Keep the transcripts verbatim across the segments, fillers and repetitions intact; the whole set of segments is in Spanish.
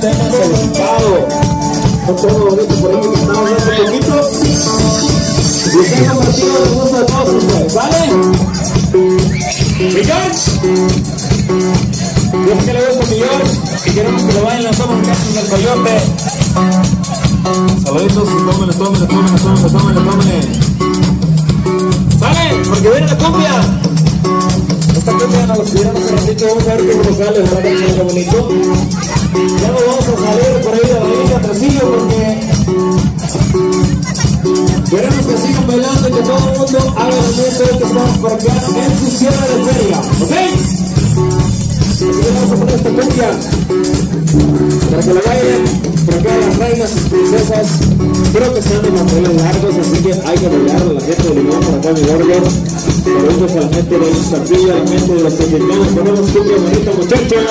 tema solicitado. Un tema bonito por ahí que estamos viendo un poquito. Y está compartido el gusto de todos ustedes, ¿vale? Mi George. Dios que le gusta mi George. Y queremos que lo vayan lanzando en casa del coyote. Saluditos, tómenle, tómenle, tómenle, tómenle, tómenle, tómenle. ¡Sale! Porque viene la cumbia. Esta cumbia nos la pidieron hace ratito. Vamos a ver cómo nos sale, ¿verdad? Que es bonito. Ya nos vamos a salir por ahí de la línea Tresillo porque queremos que sigan bailando y que todo el mundo haga el movimiento que estamos por acá en su cierre de feria. ¿Ok? Así que vamos a poner esta cumbia para que la bailen. Por acá las reinas y princesas. Creo que están en manteles largos, así que hay que bailar. La gente de Limón por acá en mi gordo. Saludos a la gente de Iztapilla, a la gente de los mexicanos. Ponemos cumbia bonita, muchachos.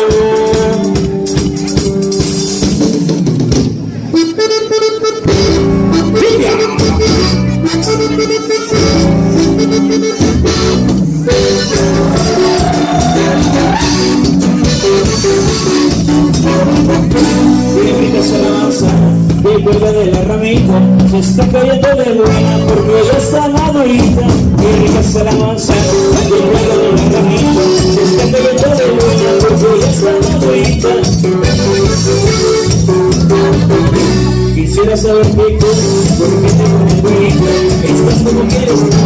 Recuerda de la ramita, se está cayendo de buena porque ya está madurita. Qué rica está la manzana. Recuerda de la ramita, se está cayendo de buena porque ya está madurita. Quisiera saber qué cosas, por qué te pones bonita. Estás como quieres.